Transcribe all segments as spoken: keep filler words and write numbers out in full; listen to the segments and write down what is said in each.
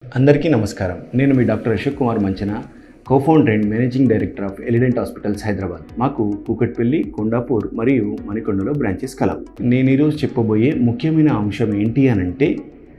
అందరికీ నమస్కారం. నేను మీ doctor Ashok Kumar Manchana, co-founder and managing director of Eledent Hospitals, Hyderabad. మాకు కుకట్పల్లి, కొండాపూర్ మరియు మణికొండలో బ్రాంచెస్ కలవు. నేను ఈరోజు చెప్పబోయే ముఖ్యమైన అంశం ఏంటి అనంటే,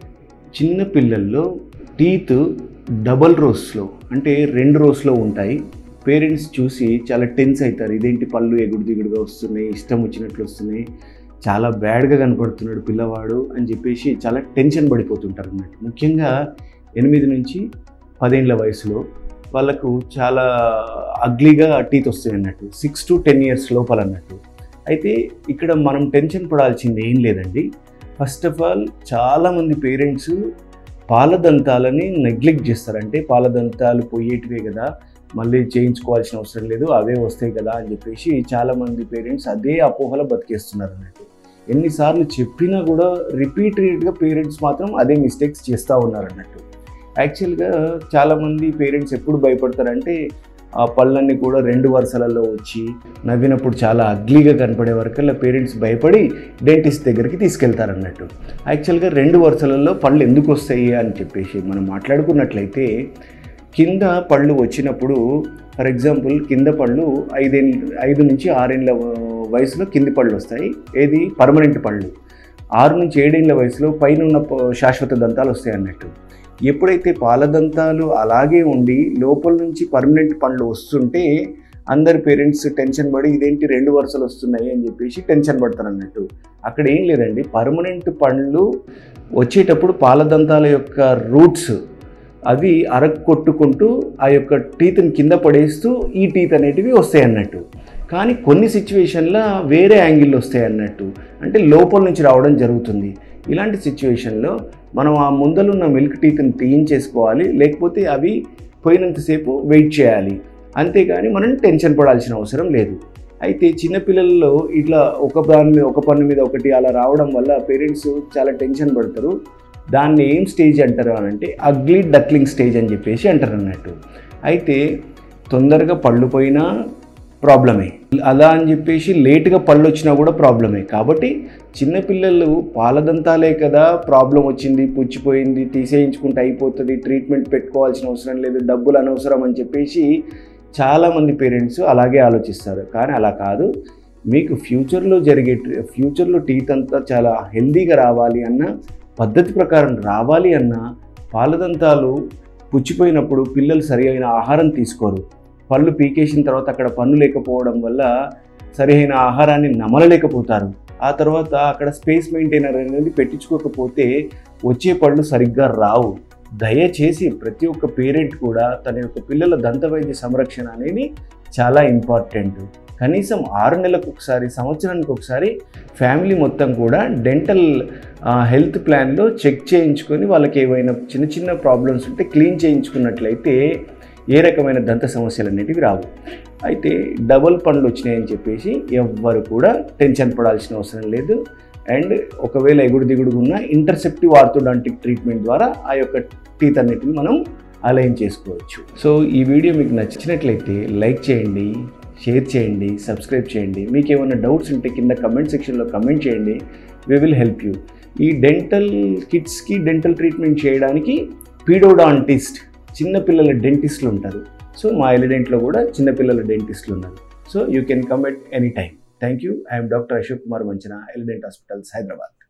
చిన్న పిల్లల్లో టీత్ డబల్ రోస్లో అంటే రెండు రోస్లో ఉంటాయి. పేరెంట్స్ చూసి చాలా టెన్స్ అవుతారు. ఇదేంటి పళ్ళు ఎగుడు దిగుడుగా వస్తున్నాయి, ఇష్టం వచ్చినట్లు వస్తున్నాయి, చాలా బ్యాడ్గా కనపడుతున్నాడు పిల్లవాడు అని చెప్పేసి చాలా టెన్షన్ పడిపోతుంటారు అన్నట్టు. ముఖ్యంగా ఎనిమిది నుంచి పదేళ్ల వయసులో వాళ్ళకు చాలా అగ్లీగా టీత్ వస్తాయి అన్నట్టు, సిక్స్ టు టెన్ ఇయర్స్ లోపల అన్నట్టు. అయితే ఇక్కడ మనం టెన్షన్ పడాల్సింది ఏం లేదండి. ఫస్ట్ ఆఫ్ ఆల్ చాలామంది పేరెంట్స్ పాలదంతాలని నెగ్లెక్ట్ చేస్తారంటే, పాలదంతాలు పోయేటివే కదా, మళ్ళీ చేయించుకోవాల్సిన అవసరం లేదు, అవే వస్తాయి కదా అని చెప్పేసి చాలామంది పేరెంట్స్ అదే అపోహలో బతికేస్తున్నారు అన్నట్టు. ఎన్నిసార్లు చెప్పినా కూడా రిపీటెడ్గా పేరెంట్స్ మాత్రం అదే మిస్టేక్స్ చేస్తూ ఉన్నారు అన్నట్టు. యాక్చువల్గా చాలామంది పేరెంట్స్ ఎప్పుడు భయపడతారంటే, ఆ పళ్ళన్నీ కూడా రెండు వరుసలలో వచ్చి నవ్వినప్పుడు చాలా అగ్లీగా కనపడే వరకల్లా పేరెంట్స్ భయపడి డెంటిస్ట్ దగ్గరికి తీసుకెళ్తారు అన్నట్టు. యాక్చువల్గా రెండు వరుసలలో పళ్ళు ఎందుకు వస్తాయి అని చెప్పేసి మనం మాట్లాడుకున్నట్లయితే, కింద పళ్ళు వచ్చినప్పుడు ఫర్ ఎగ్జాంపుల్ కింద పళ్ళు ఐదేళ్ళ ఐదు నుంచి ఆరేళ్ళ వయసులో కింది పళ్ళు వస్తాయి, ఏది పర్మనెంట్ పళ్ళు. ఆరు నుంచి ఏడేళ్ళ వయసులో పైన ఉన్న శాశ్వత దంతాలు వస్తాయి అన్నట్టు. ఎప్పుడైతే పాలదంతాలు అలాగే ఉండి లోపల నుంచి పర్మనెంట్ పళ్ళు వస్తుంటే అందరి పేరెంట్స్ టెన్షన్ పడి ఇదేంటి రెండు వరుసలు వస్తున్నాయి అని చెప్పేసి టెన్షన్ పడతారు అన్నట్టు. అక్కడ ఏం లేదండి, పర్మనెంట్ పళ్ళు వచ్చేటప్పుడు పాలదంతాల యొక్క రూట్స్ అవి అరక్కొట్టుకుంటూ ఆ యొక్క టీత్ని కింద పడేస్తూ ఈ టీత్ అనేటివి వస్తాయి అన్నట్టు. కానీ కొన్ని సిచ్యువేషన్లో వేరే యాంగిల్లో వస్తాయి అన్నట్టు, అంటే లోపల నుంచి రావడం జరుగుతుంది. ఇలాంటి సిచ్యువేషన్లో మనం ఆ ముందలున్న మిల్క్ టీత్ని తీయించేసుకోవాలి, లేకపోతే అవి పోయినంతసేపు వెయిట్ చేయాలి, అంతేగాని మనం టెన్షన్ పడాల్సిన అవసరం లేదు. అయితే చిన్నపిల్లల్లో ఇట్లా ఒక దాని మీద ఒక పన్ను మీద ఒకటి అలా రావడం వల్ల పేరెంట్స్ చాలా టెన్షన్ పడతారు. దాన్ని ఏం స్టేజ్ అంటారు అని అంటే అగ్లీ డక్లింగ్ స్టేజ్ అని చెప్పేసి అంటారు అన్నట్టు. అయితే తొందరగా పళ్ళు పోయినా ప్రాబ్లమే, అలా అని చెప్పేసి లేటుగా పళ్ళు వచ్చినా కూడా ప్రాబ్లమే. కాబట్టి చిన్నపిల్లలు పాలదంతాలే కదా ప్రాబ్లం వచ్చింది, పుచ్చిపోయింది, తీసేయించుకుంటే అయిపోతుంది, ట్రీట్మెంట్ పెట్టుకోవాల్సిన అవసరం లేదు, డబ్బులు అనవసరం అని చెప్పేసి చాలామంది పేరెంట్స్ అలాగే ఆలోచిస్తారు. కానీ అలా కాదు. మీకు ఫ్యూచర్లో జరిగే ఫ్యూచర్లో టీత్ అంతా చాలా హెల్దీగా రావాలి అన్న, పద్ధతి ప్రకారం రావాలి అన్న, పాలదంతాలు పుచ్చిపోయినప్పుడు పిల్లలు సరి అయిన ఆహారం తీసుకోరు. పళ్ళు పీకేసిన తర్వాత అక్కడ పన్ను లేకపోవడం వల్ల సరైన ఆహారాన్ని నమలలేకపోతారు. ఆ తర్వాత అక్కడ స్పేస్ మెయింటైనర్ అనేది పెట్టించుకోకపోతే వచ్చే పళ్ళు సరిగ్గా రావు. దయచేసి ప్రతి ఒక్క పేరెంట్ కూడా తన యొక్క పిల్లల దంతవైద్య సంరక్షణ అనేది చాలా ఇంపార్టెంట్. కనీసం ఆరు నెలలకు ఒకసారి, సంవత్సరానికి ఒకసారి ఫ్యామిలీ మొత్తం కూడా డెంటల్ హెల్త్ ప్లాన్లో చెక్ చేయించుకొని వాళ్ళకి ఏవైనా చిన్న చిన్న ప్రాబ్లమ్స్ ఉంటే క్లీన్ చేయించుకున్నట్లయితే ఏ రకమైన దంత సమస్యలు అనేటివి రావు. అయితే డబల్ పళ్ళు వచ్చినాయని చెప్పేసి ఎవ్వరు కూడా టెన్షన్ పడాల్సిన అవసరం లేదు. అండ్ ఒకవేళ ఎగుడు దిగుడు ఉన్న ఇంటర్సెప్టివ్ ఆర్థోడాంటిక్ ట్రీట్మెంట్ ద్వారా ఆ యొక్క టీత్ అన్నిటిని మనం అలైన్ చేసుకోవచ్చు. సో ఈ వీడియో మీకు నచ్చినట్లయితే లైక్ చేయండి, షేర్ చేయండి, సబ్స్క్రైబ్ చేయండి. మీకు ఏమైనా డౌట్స్ ఉంటే కింద కమెంట్ సెక్షన్లో కమెంట్ చేయండి, వి విల్ హెల్ప్ యూ. ఈ డెంటల్ కిడ్స్కి డెంటల్ ట్రీట్మెంట్ చేయడానికి పీడోడాంటిస్ట్, చిన్నపిల్లల డెంటిస్టులు ఉంటారు. సో మా ఎలిడెంట్లో కూడా చిన్నపిల్లల డెంటిస్టులు ఉన్నారు. So you can come at any time. Thank you. I'm doctor Ashok Kumar Manchana, Elident hospitals, Hyderabad.